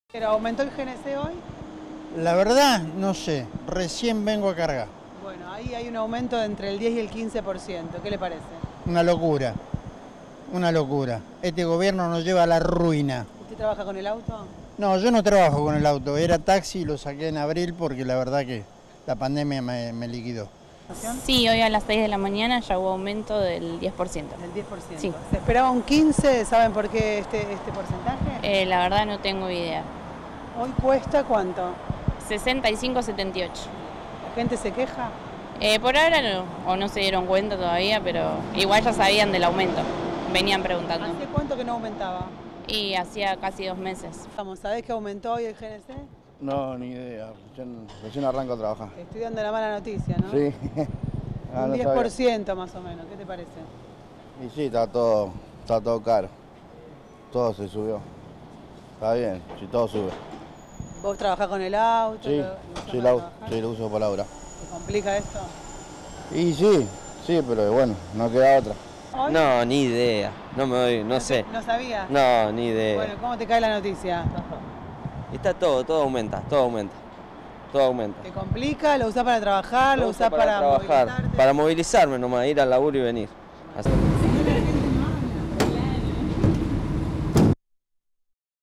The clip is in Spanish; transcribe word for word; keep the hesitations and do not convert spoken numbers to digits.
¿Pero aumentó el G N C hoy? La verdad, no sé, recién vengo a cargar. Bueno, ahí hay un aumento de entre el diez y el quince por ciento. ¿Qué le parece? Una locura, una locura. Este gobierno nos lleva a la ruina. ¿Usted trabaja con el auto? No, yo no trabajo con el auto, era taxi y lo saqué en abril porque la verdad que la pandemia me, me liquidó. Sí, hoy a las seis de la mañana ya hubo aumento del diez por ciento. Del diez por ciento. Sí. ¿Se esperaba un quince por ciento? ¿Saben por qué este, este porcentaje? Eh, la verdad no tengo idea. ¿Hoy cuesta cuánto? sesenta y cinco setenta y ocho. ¿La gente se queja? Eh, por ahora no, o no se dieron cuenta todavía, pero igual ya sabían del aumento. Venían preguntando. ¿Hace cuánto que no aumentaba? Y hacía casi dos meses. Vamos, ¿sabés que aumentó hoy el G N C? No, ni idea. Recién, recién arranco a trabajar. Estoy dando la mala noticia, ¿no? Sí. Ah, Un no diez por sabía. ciento más o menos. ¿Qué te parece? Y sí, está todo, está todo caro. Todo se subió. Está bien, si todo sube. ¿Vos trabajás con el auto? Sí, lo- lo usás sí, para la, trabajar? sí, lo uso por la hora. ¿Te complica esto? Y sí, sí, pero bueno, no queda otra. ¿Hoy? No, ni idea. No me doy, no sé. ¿No sabías? No, ni idea. Bueno, ¿cómo te cae la noticia? Está todo, todo aumenta, todo aumenta. Todo aumenta. ¿Te complica? ¿Lo usás para trabajar? ¿Lo, Lo usás uso para, trabajar, movilizarte? para movilizarme nomás, ir al laburo y venir. Así.